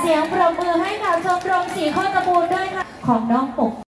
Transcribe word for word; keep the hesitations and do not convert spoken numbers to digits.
สียงปรบมือให้กับชมรมสีข้อตะบูนด้วยค่ะของน้องปก